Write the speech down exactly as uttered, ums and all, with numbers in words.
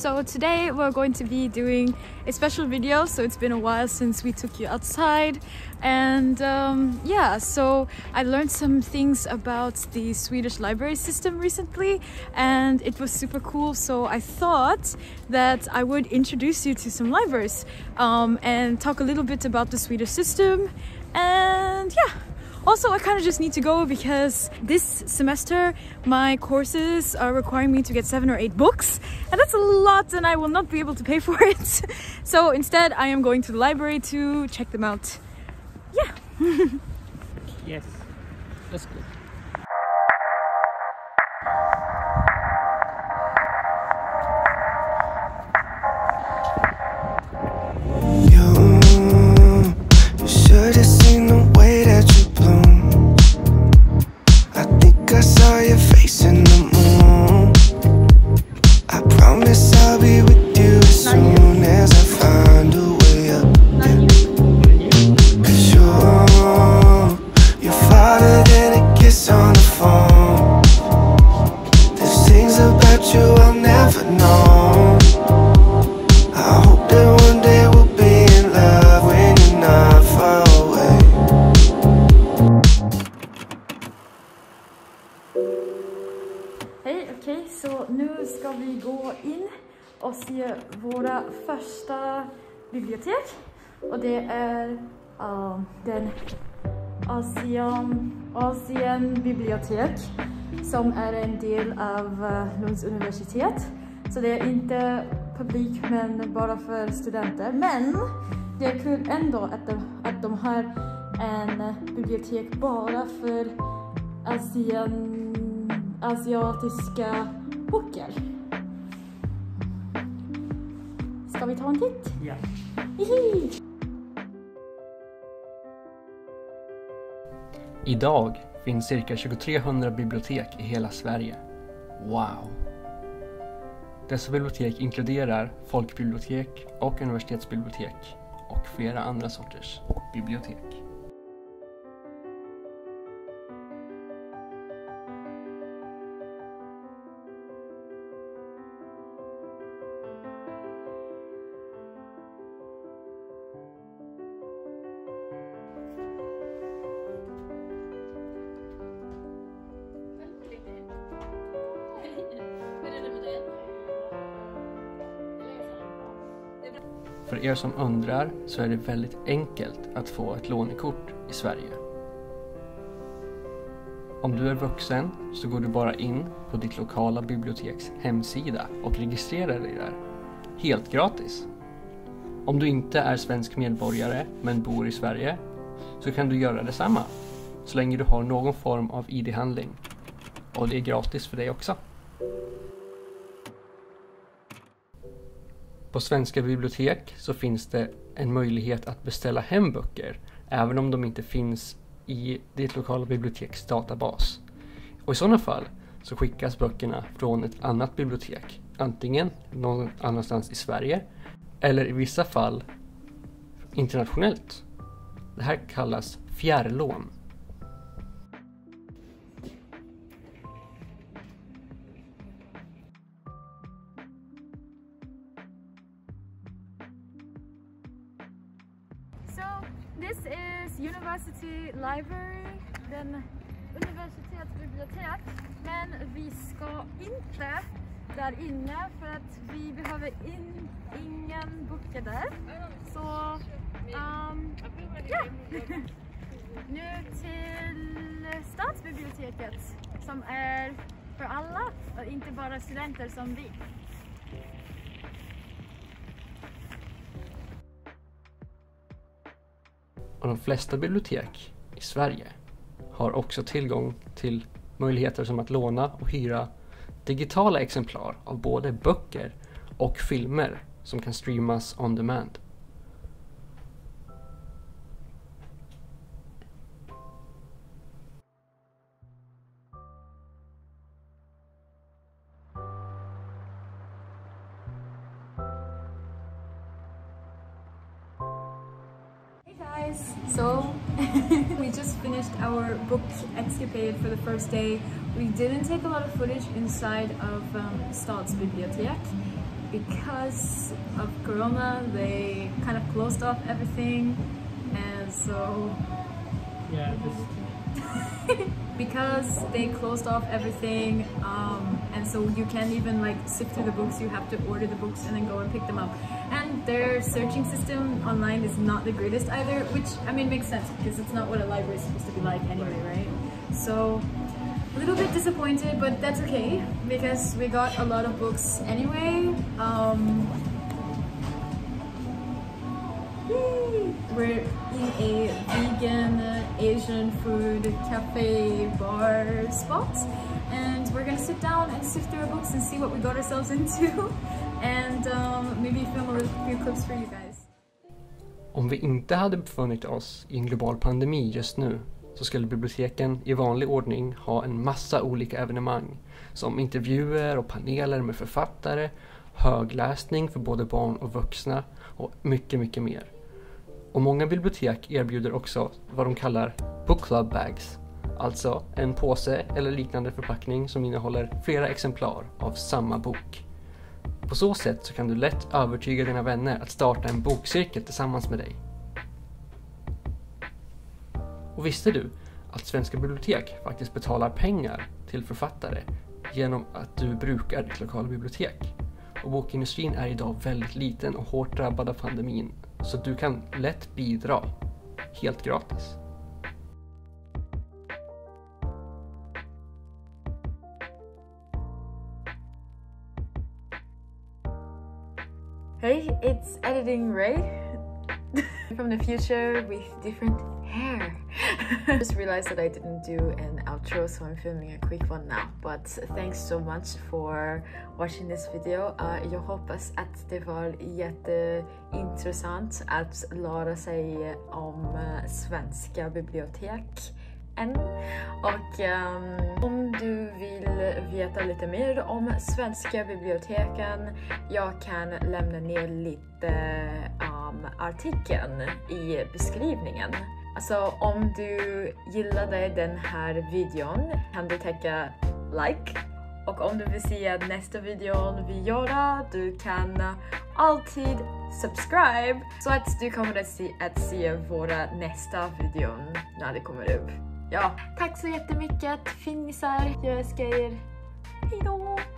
So today we're going to be doing a special video. So it's been a while since we took you outside, and um, yeah, so I learned some things about the Swedish library system recently, and it was super cool. So I thought that I would introduce you to some libraries um, and talk a little bit about the Swedish system. And yeah, also I kind of just need to go because this semester my courses are requiring me to get seven or eight books, and that's a lot and I will not be able to pay for it. So instead I am going to the library to check them out. Yeah. Yes, let's go. Hej, okej, okay, så nu ska vi gå in och se våra första bibliotek, och det är uh, den Asian, Asien bibliotek som är en del av uh, Lunds universitet. Så det är inte publik men bara för studenter, men det är kul ändå att de, att de har en bibliotek bara för Asien asiatiska böcker. Ska vi ta en titt? Ja. Hihi. Idag finns cirka tjugotrehundra bibliotek i hela Sverige. Wow! Dessa bibliotek inkluderar folkbibliotek och universitetsbibliotek och flera andra sorters bibliotek. För er som undrar så är det väldigt enkelt att få ett lånekort i Sverige. Om du är vuxen så går du bara in på ditt lokala biblioteks hemsida och registrerar dig där. Helt gratis. Om du inte är svensk medborgare men bor i Sverige så kan du göra detsamma så länge du har någon form av I D-handling. Och det är gratis för dig också. På svenska bibliotek så finns det en möjlighet att beställa hem böcker även om de inte finns i ditt lokala biblioteks databas. Och i sådana fall så skickas böckerna från ett annat bibliotek, antingen någon annanstans i Sverige eller i vissa fall internationellt. Det här kallas fjärrlån. This is University Library, den universitetsbibliotek, men vi ska inte där inne för att vi behöver in, ingen böcker där. Så um, ja, nu till stadsbiblioteket som är för alla och inte bara studenter som vi. Och de flesta bibliotek i Sverige har också tillgång till möjligheter som att låna och hyra digitala exemplar av både böcker och filmer som kan streamas on demand. So we just finished our book escapade for the first day. We didn't take a lot of footage inside of um, Stadsbibliotek, because of Corona, they kind of closed off everything, and so yeah, this... because they closed off everything, um, and so you can't even like sift through the books. You have to order the books and then go and pick them up. And their searching system online is not the greatest either, which I mean makes sense because it's not what a library is supposed to be like anyway, right? So a little bit disappointed, but that's okay because we got a lot of books anyway. Um, we're in a vegan Asian food cafe bar spot, and we're gonna sit down and sift through our books and see what we got ourselves into, and um, maybe film a little few clips for you guys. Om vi inte hade befunnit oss i en global pandemi just nu så skulle biblioteken i vanlig ordning ha en massa olika evenemang som intervjuer och paneler med författare, högläsning för både barn och vuxna och mycket, mycket mer. Och många bibliotek erbjuder också vad de kallar book club bags, alltså en påse eller liknande förpackning som innehåller flera exemplar av samma bok. På så sätt så kan du lätt övertyga dina vänner att starta en bokcirkel tillsammans med dig. Och visste du att svenska bibliotek faktiskt betalar pengar till författare genom att du brukar ditt lokala bibliotek? Och bokindustrin är idag väldigt liten och hårt drabbad av pandemin, så du kan lätt bidra helt gratis. Hey, it's editing Rae from the future with different hair. I just realized that I didn't do an outro, so I'm filming a quick one now. But thanks so much for watching this video. Uh, jag hoppas att det var jätteintressant att lära sig om svenska bibliotek. Och um, om du vill veta lite mer om svenska biblioteken, jag kan lämna ner lite um, artikeln i beskrivningen. Alltså om du gillade den här videon kan du trycka like, och om du vill se nästa videon vi gör, du kan alltid subscribe så att du kommer att se, att se våra nästa videon när det kommer upp. Ja, tack så jättemycket finisar, jag älskar er, hejdå!